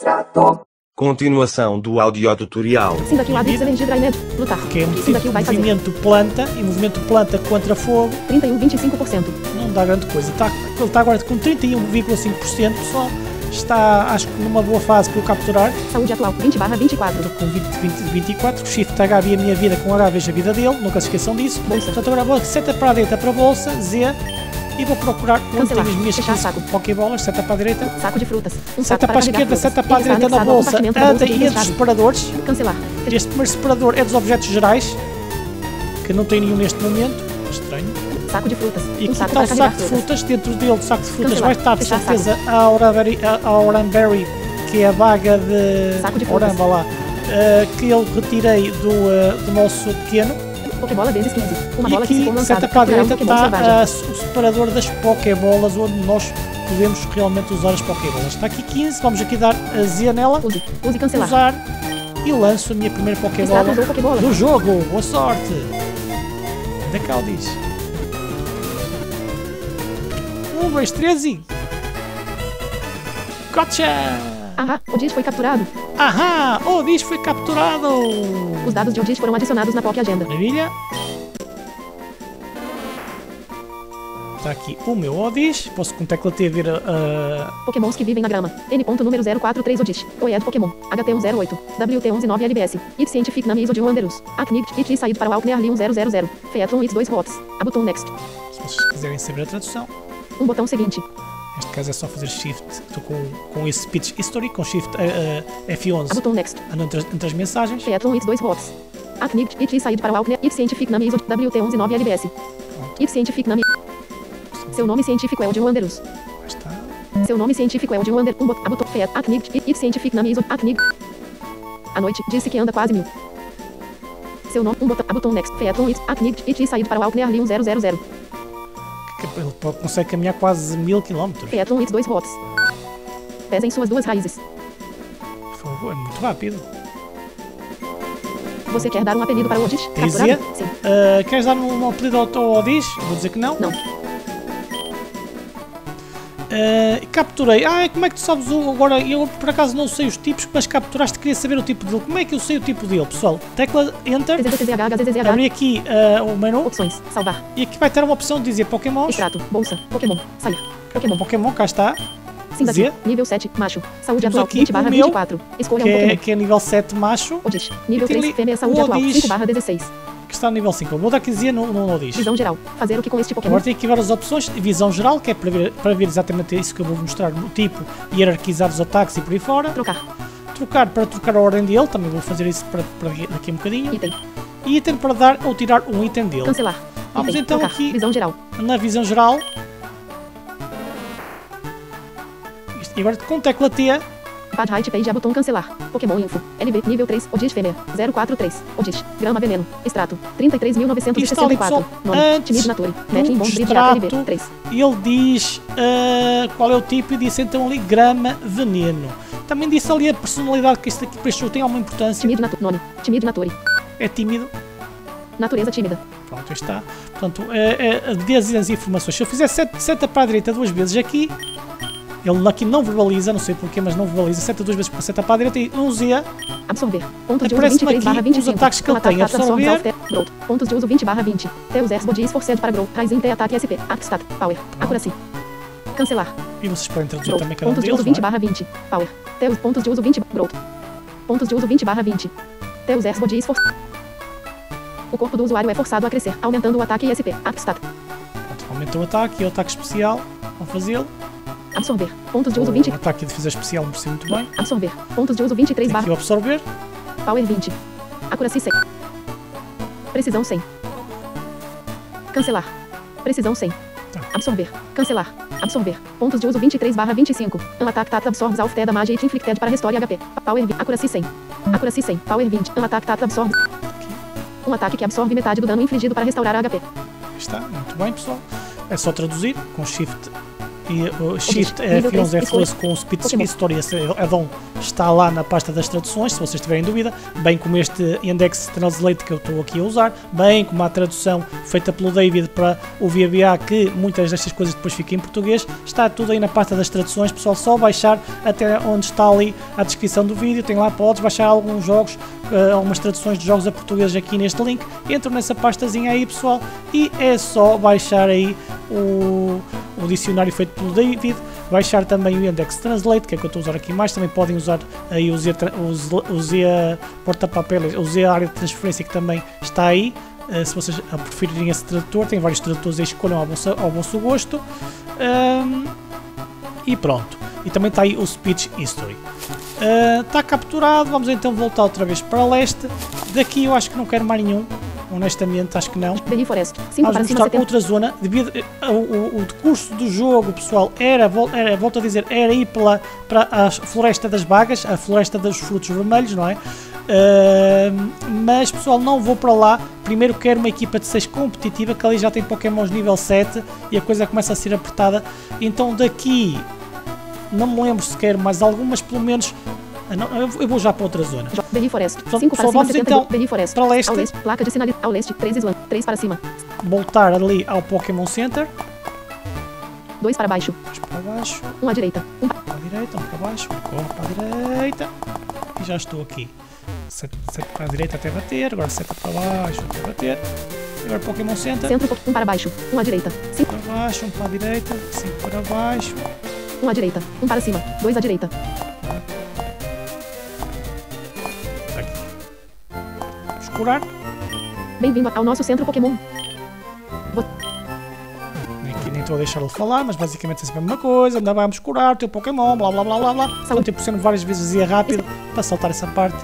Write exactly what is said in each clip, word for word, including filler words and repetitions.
Extrato. Continuação do audiotutorial. Sim, daqui o Hades, energia Drynet. Lutar. Que é Sim, daqui o vai fazer. movimento planta e movimento planta contra fogo. trinta e um vírgula vinte e cinco por cento. Não dá grande coisa. Tá, ele está agora com trinta e um vírgula cinco por cento, pessoal. Está, acho que numa boa fase para o capturar. Saúde atual, vinte barra vinte e quatro. Estou com vinte, vinte, vinte e quatro. Shift H vi a minha vida, com H vejo a vida dele. Nunca se esqueçam disso. Bolsa. Portanto, agora vou seta para a direita para a bolsa, Z. E vou procurar onde tenho as minhas Pokébolas. Seta para a direita. Saco de frutas. Um seta para a esquerda, seta para a direita da bolsa. Anda e é dos separadores. Cancelar. Este primeiro separador é dos objetos gerais. Que não tem nenhum neste momento. Estranho. Saco de frutas. E aqui um saco está o saco de frutas. frutas. Dentro dele, do saco de frutas, Cancelar. vai estar de Fechar certeza a Oranberry, a Oranberry, que é a baga de, Saco de frutas. Oramba lá, uh, que eu retirei do, uh, do nosso pequeno. Pokébola vezes quinze. Uma E bola que se aqui, for lançada. seta para a direita, Capturar um Pokémon está selvagem. uh, o separador das Pokébolas, onde nós podemos realmente usar as Pokébolas. Está aqui quinze, vamos aqui dar a Z nela, Use. Use cancelar. usar, e lanço a minha primeira Pokébola Extrato usou Pokébola. do jogo. Boa sorte! Da cá diz. Um, dois, três e... Gotcha! Ahá, o Odis foi capturado. Ahá! O Odis foi capturado! Os dados de Odis foram adicionados na Poké Agenda. Maravilha! Está aqui o meu Odis. Posso com tecla T ver a... a... Pokémons que vivem na grama. N. número zero quatro três Odis. Oed Pokémon. H T um zero oito. W T um nove L B S. It Scientific Name Iso de Wanderus. Acnict. It saído para o Alkner Li um zero zero zero. Featlon It dois Rots. Abuton Next. Se vocês quiserem saber a tradução. Um botão seguinte. Neste caso é só fazer Shift. Estou com, com esse Speech History, com Shift uh, uh, F onze. Abuton Next. Ando entre, as- entre as mensagens. Featlon It dois Rots. Acnict. It saído para o Alkner. It Scientific Name Iso de W T um nove L B S. It Scientific Name. Seu nome científico é o de Wanderus. Lá está. Seu nome científico é o de Wander. Um bot. Abuton. Feat. Acnict. It, it Scientific Name Iso. Acnict. À noite. Disse que anda quase mil. Seu nome. Um botão. Abuton Next. Featlon It. Acnict. It saído para o Alkner Li um zero zero zero. Que Ele pode- consegue caminhar quase mil quilómetros. Featlon It dois Rots. Pesem suas duas raízes. Por favor, é muito rápido. Você quer dar um apelido para o Odis? Dizia? Capturado? Sim. Uh, queres dar um, um apelido ao, ao Odis? Vou dizer que não. Não. Uh, capturei. Ah, como é que tu sabes o. Agora, eu por acaso não sei os tipos, mas capturaste, queria saber o tipo dele. Como é que eu sei o tipo dele, pessoal? Tecla Enter. Z Z Z H H Z Z H. Abri aqui uh, o menu Opções. Salvar. e aqui vai ter uma opção de dizer Pokémons. Extrato. Bolsa. Pokémon. Sair. Pokémon. Pokémon, cá está. Sim daqui. Z. Nível sete. Macho. Saúde Temos atual. aqui vinte o barra meu, vinte e quatro. Escolha Que um é, Pokémon. que é nível sete macho, Odis. Nível Tem três. ali Fêmea. Saúde o atual. Odis. cinco barra dezesseis. que está no nível cinco. Vou dar aqui dizer no, no Odis. Visão geral. Fazer o que com este Pokémon? Agora tem aqui várias opções. Visão geral, que é para ver, para ver exatamente isso que eu vou mostrar no tipo, hierarquizar os ataques e por aí fora. Trocar. Trocar para trocar a ordem dele, também vou fazer isso para, para daqui a um bocadinho. Item. E item para dar ou tirar um item dele. Cancelar. Vamos Item. então Trocar. aqui Visão geral. na visão geral. Isto- E agora com tecla T, Pad Height Page. Botão cancelar. Pokémon Info. L B. Nível três. Odis Fêmea. zero quatro três. Odis. Grama Veneno. Extrato. trinta e três mil novecentos e sessenta e quatro. Isto ali, Nome. pessoal, antes Timid Nature. do Match em Bond Breed extrato. L B. três. ele diz ah, qual é o tipo e disse então ali grama veneno. Também disse ali a personalidade que este aqui para este jogo tem alguma importância. Timid Nature. Nome. Timid Nature. É tímido. Natureza tímida. Pronto, aí está. Portanto, é, é, diz as informações. Se eu fizer seta, seta para a direita duas vezes aqui, ele aqui não verbaliza, não sei porquê, mas não verbaliza. Seta duas vezes para seta para a direita e um Z. Absorver. Pontos de uso Aparece-me vinte e três barra aqui vinte e os cinco. ataques que ele tem. Absorver. Growth. Pontos de uso vinte barra vinte. Teus S Bodies Forced para Grow. Rising T Ataque S P. Artstat. Power. Accuracy. Cancelar. E vocês podem traduzir Growth. também cada um Pontos de deles, uso vinte não é? barra vinte. Power. Teus pontos de uso vinte. Growth. Pontos de uso vinte barra vinte. Teus S Bodies Forced. O corpo do usuário é forçado a crescer, aumentando o ataque I S P. Artstat. Pronto, aumenta o ataque e o ataque especial. Vamos fazê-lo. Absorver. Pontos de uso vinte. O ataque de defesa especial não precisa muito bem. Absorver. Pontos de uso vinte e três Tem aqui barra. o absorver. Power vinte. Accuracy cem. Precisão cem. Cancelar. Precisão cem. Tá. Absorver. Cancelar. Absorver. Pontos de uso vinte e três barra vinte e cinco. Um ataque tat absorbs alf T damage it inflicted para restore H P. Power vinte. Accuracy cem. Accuracy cem. Power vinte. Um ataque tat absorbe. Um ataque que absorve metade do dano infligido para restaurar H P. Está, muito bem, pessoal. É só traduzir com Shift e o Shift F onze F doze com o Speed History, esse add-on está lá na pasta das traduções, se vocês tiverem dúvida, bem como este Index Translate que eu estou aqui a usar, bem como a tradução feita pelo David para o V B A, que muitas destas coisas depois ficam em português, está tudo aí na pasta das traduções, pessoal, só baixar até onde está ali a descrição do vídeo, tem lá, podes baixar alguns jogos, uh, algumas traduções de jogos a português aqui neste link, entro nessa pastazinha aí, pessoal, e é só baixar aí o, o dicionário feito pelo David, baixar também o Index Translate, que é que eu estou a usar aqui mais, também podem usar aí o Z, o Z porta-papeles, o Z área de transferência, que também está aí, uh, se vocês preferirem esse tradutor, tem vários tradutores aí, escolham ao vosso, ao vosso gosto, um, e pronto, e também está aí o Speech History. Uh, está capturado, vamos então voltar outra vez para leste, daqui eu acho que não quero mais nenhum, honestamente acho que não. Vamos mostrar outra zona, devido ao, o, o decurso do jogo, pessoal, era, era, volto a dizer, era ir pela, para a floresta das bagas, a floresta dos frutos vermelhos, não é? Uh, mas pessoal, não vou para lá, primeiro quero uma equipa de seis competitiva, que ali já tem Pokémons nível sete e a coisa começa a ser apertada, então daqui não me lembro se quero mais algumas, pelo menos não, eu vou já para outra zona. Berry Forest. Então, cinco para cima, vamos setenta, então Berry Forest. para leste. Ao leste. Placa de sinalização. Ao leste, três Island. três para cima. Voltar ali ao Pokémon Center. dois para baixo. dois para baixo. um à direita. um para a direita, um para baixo. um para a direita. E já estou aqui. sete para a direita até bater. Agora sete para baixo até bater. Agora Pokémon Center. Centro, um para baixo. um à direita. cinco para baixo, um para a direita. cinco para baixo. um à direita. um para cima. dois à direita. Curar. Bem-vindo ao nosso centro Pokémon. Aqui nem estou a deixá-lo falar, mas basicamente é sempre a mesma coisa. Ainda vamos curar o teu Pokémon, blá blá blá blá blá. Vou ter por cento várias vezes ia rápido para saltar essa parte.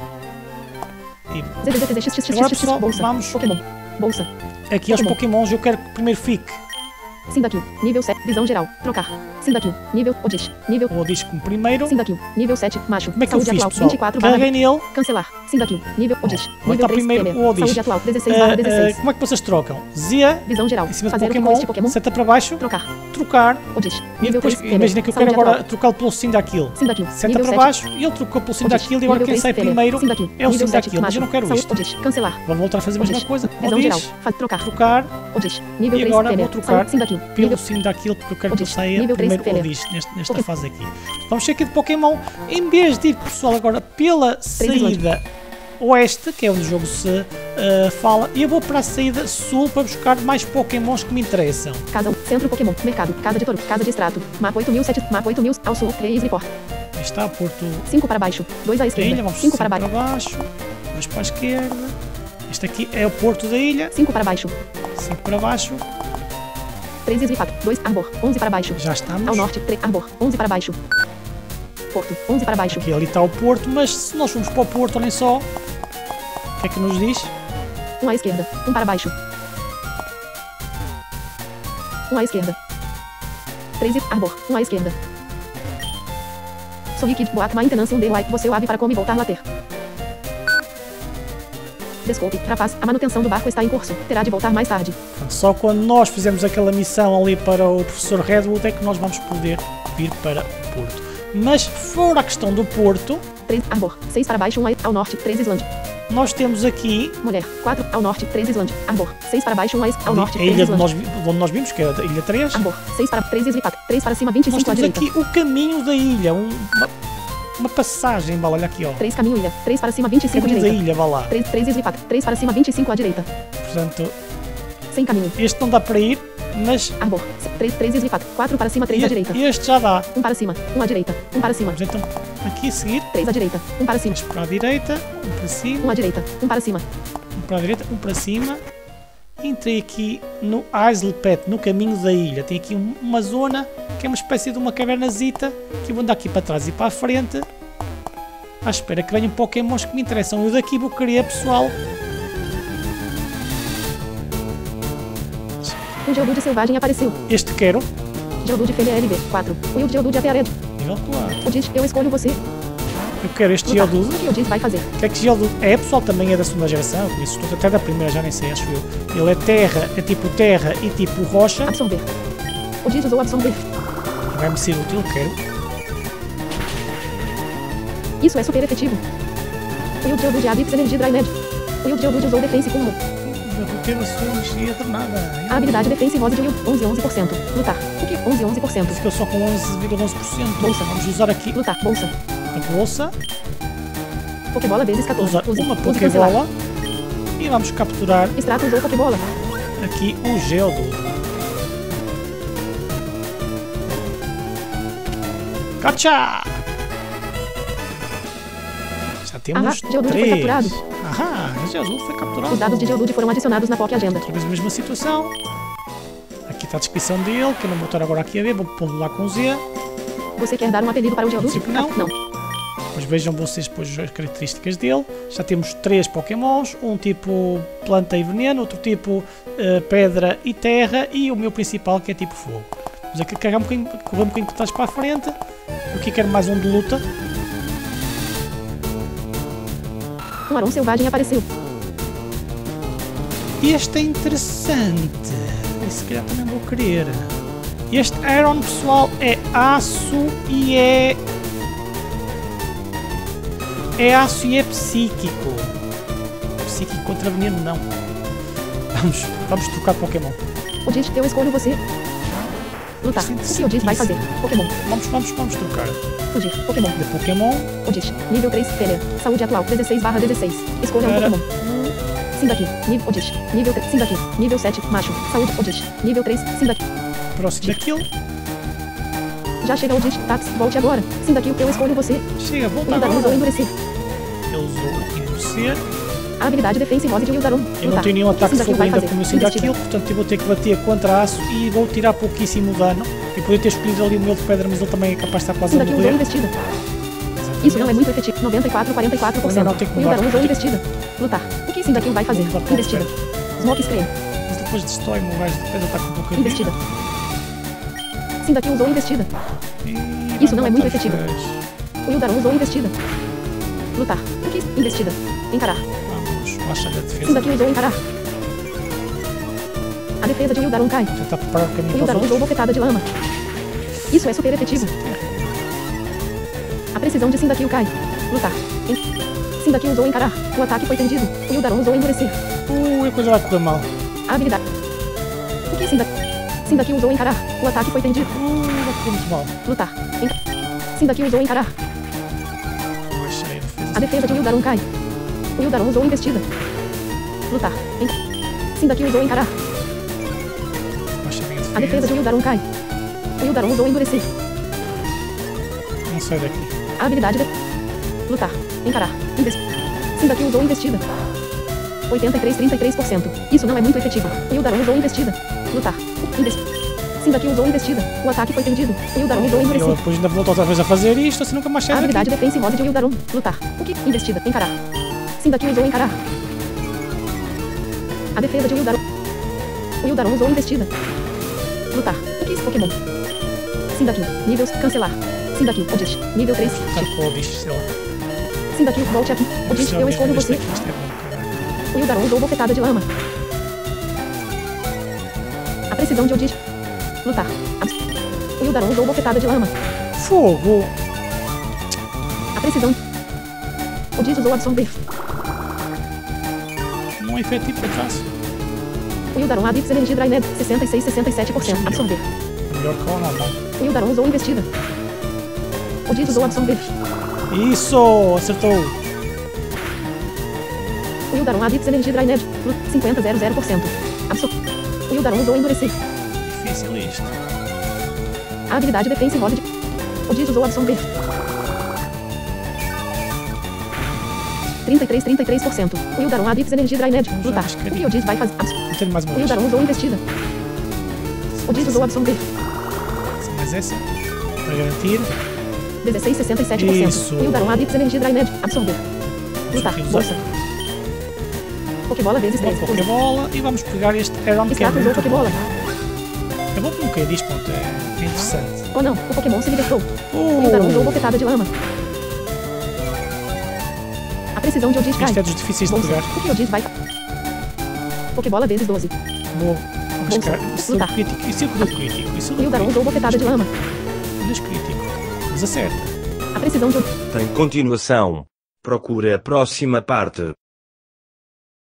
E agora pessoal, vamos. Pokémon. Bolsa. Aqui aos Pokémons eu quero que primeiro fique. Sindacuil, nível sete, visão geral, trocar. Sindacuil, nível Odish, nível Odish como primeiro. Sindacuil, nível sete, macho. Como é que saúde eu fiz, atual, pessoal? vinte e quatro Carreguei nele. Cancelar. Sindacuil, nível Odish, Vou nível estar primeiro o Odish. Saúde atual, dezesseis barra dezesseis. Uh, uh, como é que vocês trocam? Zia, visão geral, em cima do fazer Pokémon, este Pokémon, seta para baixo, trocar. Trocar. Odish, E depois, imagina que eu quero agora trocá-lo pelo Sindacuil. Sindacuil, seta para baixo e ele trocou pelo Sindacuil e agora quem sai primeiro é o Sindacuil, mas eu não quero isto. Odish, cancelar. Vou voltar a fazer a mesma coisa. Visão geral, trocar. Trocar. Odish, nível e três, agora vou trocar pelo Sindacuil, porque eu quero que ele saia primeiro Odish nesta, nesta fase aqui. Vamos ser aqui de Pokémon, em vez de ir, pessoal, agora pela saída oeste, que é onde o jogo se uh, fala, e eu vou para a saída sul para buscar mais Pokémons que me interessam. Casa um, Centro Pokémon, Mercado, Casa de Touro, Casa de Extrato, mapa oito mil sete, mapa oito mil, ao sul, três Report. Aí está, Porto... cinco para baixo, dois à esquerda, cinco para baixo, baixo, dois para a esquerda, este aqui é o Porto da ilha, cinco para baixo, cinco para baixo, três Islifato, dois Arbor, onze para baixo. Já estamos. Ao norte, três Arbor, onze para baixo. Porto, onze para baixo. Aqui ali está o Porto, mas se nós formos para o Porto, olhem só. O que é que nos diz? um à esquerda, um para baixo. um à esquerda. três Arbor, um à esquerda. Sorri Kid, Boac, Maintenance, um D like, você o ave para como e voltar later. Desculpe, rapaz, a manutenção do barco está em curso. Terá de voltar mais tarde. Só quando nós fizermos aquela missão ali para o professor Redwood é que nós vamos poder vir para o Porto. Mas fora a questão do Porto... três Arbor, seis para baixo, um ao norte, três Islândia. Nós temos aqui... Mulher, quatro ao norte, três Islândia. Arbor, seis para baixo, um ao norte, três Islândia. A ilha de nós, onde nós vimos, que é a ilha três. Arbor, seis para três Islipat, três para cima, vinte e cinco à direita. Nós temos aqui o caminho da ilha, um... Uma... Uma passagem, vá, olha aqui, ó. três caminho ilha, três para cima, vinte e cinco à direita. Da ilha, vá lá. três, três Islipat, três para cima, vinte e cinco à direita. Portanto, sem caminho. Este não dá para ir, mas... Arbor, três, três Islipat, quatro para cima, três à direita. Este já dá. um para cima, um à direita, um para cima. Vamos então aqui a seguir. três à direita, um para cima. Para a direita, um para cima. um à direita, um para cima. Um para a direita, um para cima. Entrei aqui no Isle Pet, no caminho da ilha. Tem aqui uma zona que é uma espécie de uma cavernazita que eu vou andar aqui para trás e para a frente. À espera que venham Pokémons que me interessam. Eu daqui vou querer, pessoal. Um Geodude selvagem apareceu. Este quero. Geodude Fêmea L B quatro. Wild Geodude até a Red. Nível quatro. Odis, eu escolho você. Eu quero este Geodude. O que o Odis vai fazer? O que é que Geodude é? Pessoal, também é da segunda geração. Isso tudo até da primeira, já nem sei, acho eu. Ele é terra, é tipo terra e tipo rocha. Absorver. Odis usou absorver. Vai-me ser útil, quero. Isso é super efetivo. O Wild Geodude Abyss Energy Drained. O Wild Geodude usou Defense como. Eu vou ter a sua magia de nada. A habilidade Defensivosa de Wild, onze, onze por cento. Lutar. O que? onze, onze por cento. Ficou só com onze vírgula onze por cento. Bolsa. Vamos usar aqui Lutar. Bolsa. a bolsa. Pokébola vezes quatorze. Usar Use. uma Use Pokébola. cancelar. E vamos capturar Extrato usou Pokébola. aqui o Geodude. Gotcha! Já temos Ahá, Geodude foi três. capturado. Ahá, o Geodude foi capturado. Os dados de Geodude foram adicionados na Poké Agenda. Outra vez a mesma situação. Aqui está a descrição dele, que eu não vou estar agora aqui a ver, vou pô-lo lá com Z. Você quer dar um apelido para o Geodude? Princípio, não. Ah, não. Depois vejam vocês depois as características dele. Já temos três Pokémons, um tipo planta e veneno, outro tipo uh, pedra e terra e o meu principal que é tipo fogo. Vamos aqui carregar um bocadinho, correr um bocadinho que estás para a frente. Aqui quero mais um de luta. Um Aron Selvagem apareceu. Este é interessante. Esse se calhar também vou querer. Este Aron, pessoal, é aço e é... É aço e é psíquico. Psíquico contra veneno, não. Vamos, vamos trocar de Pokémon. Odite, eu escolho você. Lutar. O que Odite vai fazer? Pokémon. Vamos, vamos, vamos trocar. Fugir. Pokémon. De Pokémon. Odite. Nível três. Fêlea. Saúde atual. dezesseis barra dezesseis. Escolha um Para. Pokémon. Sindaki. Nível Odite. Nível três. Sindaki. Nível sete. Macho. Saúde. Odite. Nível três. Sindaki. Próximo daquilo. Já chega Odite. Tax. Volte agora. Sindaki, eu escolho você. Chega, volta Wildaron usou agora. endurecer. Ele usou endurecer. A habilidade defensivosa de Wildaron. Eu não tenho nenhum ataque de fogo ainda como eu sinto aquilo, portanto eu vou ter que bater contra aço e vou tirar pouquíssimo dano. E poder ter escolhido ali o meu de pedra, mas ele também é capaz de estar quase a Sindaki usou morrer. investida. Isso não é muito efetivo. noventa e quatro, quarenta e quatro por cento. Não, não, tem que mudar. Wildaron usou investida. Lutar. O que Sindaki vai fazer? Vou mudar para o Investida. Smoke Scream. Mas depois destrói-me o gajo de pedra, está com um pouco Investida. Sindaki usou investida. E Isso não é muito matar os efetivo. gajos. Wildaron usou investida. Lutar. O que? Investida. Encarar. Vamos baixar a defesa. Sindaki usou encarar. A defesa de Wildaron cai. Tentar preparar o caminho para os Wildaron usou outros. bofetada de lama. Isso é super efetivo. A precisão de Sindaki cai. Lutar. En... Sindaki usou encarar. O ataque foi tendido. Wildaron usou endurecer. Ui, a coisa vai correr mal. A habilidade. O que Sindaki? Sindaki usou encarar. O ataque foi tendido. Ui, vai correr muito mal. Lutar. En... Sindaki usou encarar. Baixei a defesa. A defesa de Wildaron cai. Wildaron usou investida. Lutar. En... Sindaki usou encarar. Baixei bem a defesa. A defesa de Wildaron cai. Wildaron usou endurecer. Não sai daqui. A habilidade de... Lutar. Encarar. Invest... Sindaki usou investida. oitenta e três, trinta e três por cento. Isso não é muito efetivo. Wildaron usou investida. Lutar. Invest... Sindaki usou investida. O ataque foi tendido. Wildaron usou Eu endurecer. depois ainda volto outra vez a fazer isto, assim nunca mais A sai daqui. habilidade defensivosa de Wildaron. Lutar. O que? Investida. Encarar. Sindaki usou encarar. A defesa de Wildaron. Wildaron usou investida. Lutar. O que? Pokémon. Sindaki. Níveis. Cancelar. Sindaki. Odite. Nível três. Tá com o bicho, sei lá. Sindaki. Volte aqui. Odite. Eu escolho Este você. aqui, isto é bom, caralho. Wildaron usou bofetada de lama. A precisão de Odite. Lutar. Abs... Wildaron usou bofetada de lama. Fogo! A precisão. Odite usou absorver. Não é efetivo para trás. Wildaron Abyss Energy Drained. sessenta e seis, sessenta e sete por cento. Absorver. Melhor que a mão. Wildaron usou investida. Odite usou absorver. Isso! Acertou! Wildaron Abyss Energy Drained. cinquenta, zero zero por cento. Absorver. Wildaron usou endurecer. Difícil isto. A habilidade defensivosa de... Odite usou absorver. trinta e três, trinta e três por cento. Wildaron Abyss Energy Drained. Lutar. O que Odite vai fazer? Abs... Eu tenho mais uma vez. Wildaron usou investida. Odite usou absorver. Mais essa. Para garantir. dezesseis, sessenta e sete por cento. Isso. Wildaron Abyss Energy Drained. Absorver. Lutar. Vamos Bolsa. Pokébola vezes Uma três. Pokébola e vamos pegar este Aron que é Status ou muito Pokébola. bom. É bom porque nunca diz, ponto, é interessante. Ou não, o Pokémon se libertou. Uh, Wildaron usou bofetada de lama. A precisão de Odite cai. Isto é dos difíceis de Bolsa. pegar. O que Odite vai... Pokébola vezes doze. Vou arriscar. Bolsa. Isso é Lutar. crítico. Isso é o crítico. Isso é o Wildaron crítico. usou bofetada de lama. descrítico. Mas acerta. A precisão de... Tem continuação. Procure a próxima parte.